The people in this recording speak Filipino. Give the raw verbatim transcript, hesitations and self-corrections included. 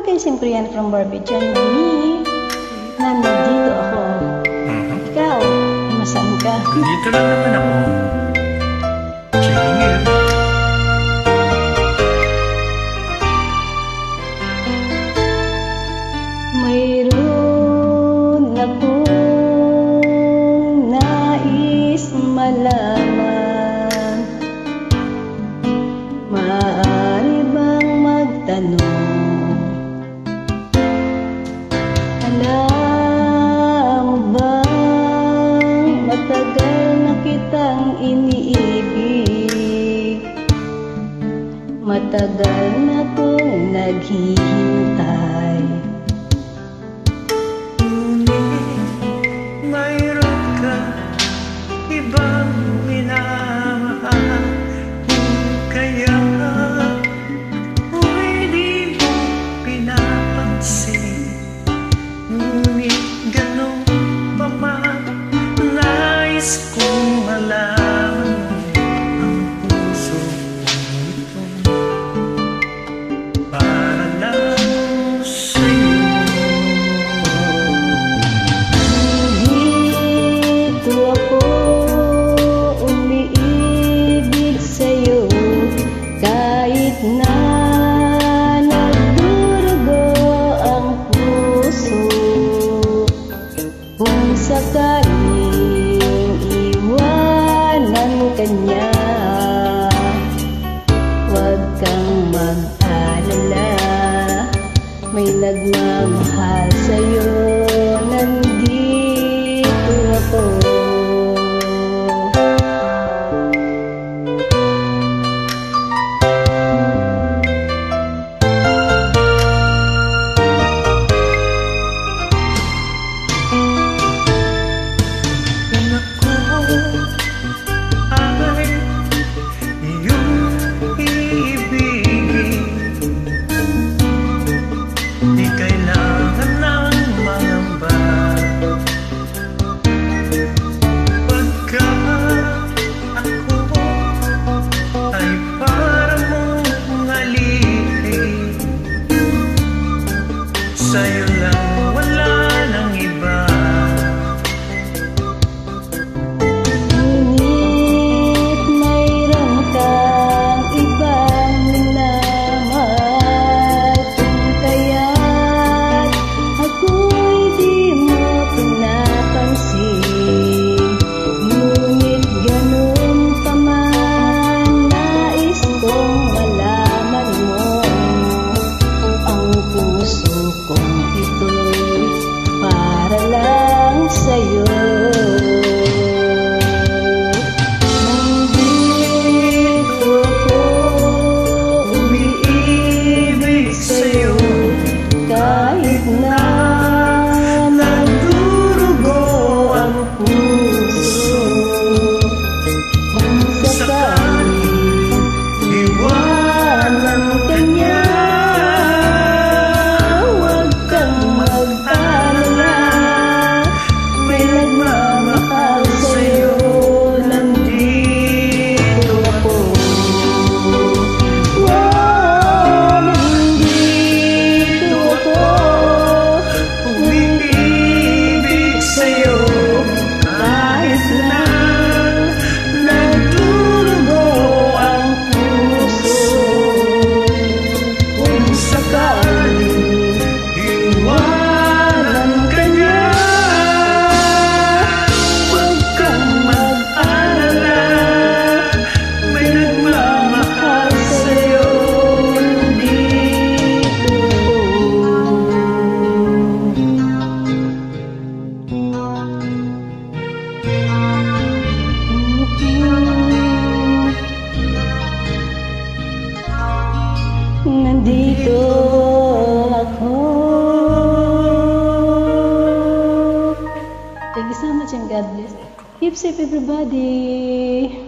kay siyempre yan from Barbidyan, Mami. Nandito ako. Mhm. Ikaw, ay masaan ka? Dito lang naman ako. Sige. Mayroon akong nais malaman. Maaari bang magtanong? Alam mo bang matagal na kitang iniibig? Matagal na kong naghihintay. Mayroon ka ibang minamahal, kaya hindi mo pinapansin. Ngunit ganun pa man, nais kong malaman ang puso kong ito para lang sa'yo. Kahit na nagdurugo ang puso, kung sakaling iwanan ka niya, huwag kang mag-alala. May nagmamahal sa'yo, nandito ako. Sa'yo lang, wala nang iba. Ngunit mayroon kang ibang minamahal, kung kaya't ako'y di mo pinapansin. Ngunit ganun pa man, nais kong malaman mo ang puso kung ito'y para lang sa'yo. Nandito ako, Umiibig sa'yo kahit na nagdurugo ang puso. Kung sakaling iwanan ka niya, huwag kang mag-alala. May nagmamahal sa'yo, nandito ako. Wow, nandito ako. umiibig sa'yo Kahit na nagdurugo ang puso, kung sakaling iwanan ka niya, huwag kang mag-alala. may nagmamahal Sa'yo, nandito ako. Nandito ako. Thank you so much and God bless. Keep safe everybody.